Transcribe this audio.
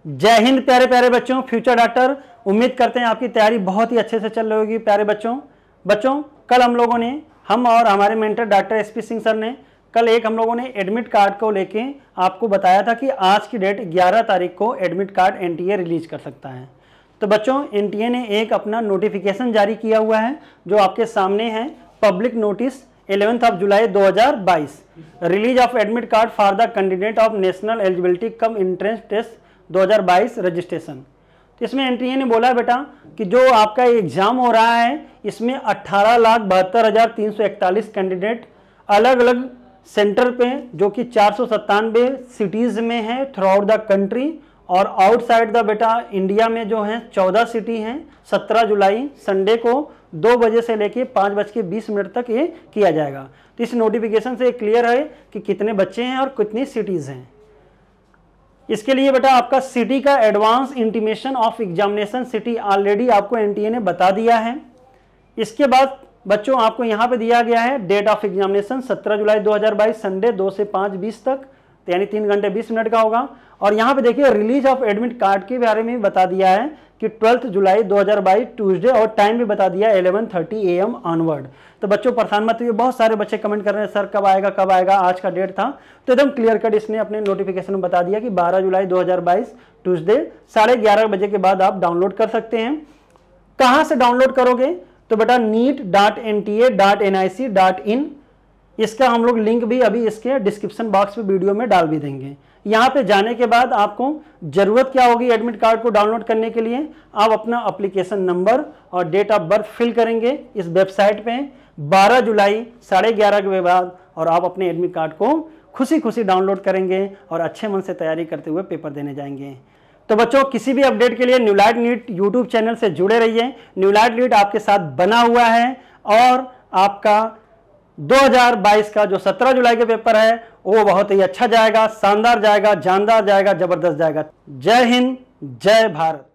जय हिंद प्यारे प्यारे बच्चों, फ्यूचर डॉक्टर। उम्मीद करते हैं आपकी तैयारी बहुत ही अच्छे से चल रही होगी प्यारे बच्चों। कल हम और हमारे mentor doctor SP Singh sir ने हम लोगों ने एडमिट कार्ड को लेके आपको बताया था कि आज की डेट 11 तारीख को एडमिट कार्ड एनटीए रिलीज कर सकता है। तो बच्चों, एनटीए ने एक अपना नोटिफिकेशन जारी किया हुआ है जो आपके सामने है। Public notice 11 July 2022, release of admit card for the candidate of national eligibility cum entrance test 2022 registration. तो इसमें एनटीए ने बोला बेटा कि जो आपका एग्जाम हो रहा है इसमें 18,72,341 कैंडिडेट अलग अलग सेंटर पे, जो कि 497 सिटीज में है थ्रू आउट द कंट्री, और आउटसाइड द बेटा इंडिया में जो है 14 सिटी हैं। 17 जुलाई संडे को 2 बजे से लेके 5:20 तक ये किया जाएगा। तो इस नोटिफिकेशन से क्लियर है कि कितने बच्चे हैं और कितनी सिटीज हैं। इसके लिए बेटा आपका सिटी का advance intimation of examination city already आपको एनटीए ने बता दिया है। इसके बाद बच्चों आपको यहाँ पे दिया गया है date of examination 17 July 2022 Sunday 2 से 5:20 तक, तो यानी 3 घंटे 20 मिनट का होगा। और यहाँ पे देखिए रिलीज ऑफ एडमिट कार्ड के बारे में भी बता दिया है कि 12 जुलाई 2022 ट्यूसडे, और टाइम भी बता दिया 11:30 AM ऑनवर्ड। तो बच्चों परेशान मत होइए, बहुत सारे बच्चे कमेंट कर रहे हैं सर कब आएगा, आज का डेट था। तो एकदम क्लियर कट इसने अपने नोटिफिकेशन में बता दिया कि 12 जुलाई 2022 ट्यूसडे 11:30 बजे के बाद आप डाउनलोड कर सकते हैं। कहाँ से डाउनलोड करोगे? तो बेटा neet.nta.nic.in, इसका हम लोग लिंक भी अभी इसके डिस्क्रिप्शन बॉक्स में वीडियो में डाल भी देंगे। यहाँ पे जाने के बाद आपको जरूरत क्या होगी एडमिट कार्ड को डाउनलोड करने के लिए? आप अपना एप्लीकेशन नंबर और डेट ऑफ बर्थ फिल करेंगे इस वेबसाइट पे 12 जुलाई 11:30 के बाद, और आप अपने एडमिट कार्ड को खुशी खुशी डाउनलोड करेंगे और अच्छे मन से तैयारी करते हुए पेपर देने जाएंगे। तो बच्चों किसी भी अपडेट के लिए न्यूलाइट नीट यूट्यूब चैनल से जुड़े रहिए। न्यूलाइट नीट आपके साथ बना हुआ है, और आपका 2022 का जो 17 जुलाई का पेपर है वो बहुत ही अच्छा जाएगा, शानदार जाएगा, जानदार जाएगा, जबरदस्त जाएगा। जय हिंद, जय भारत।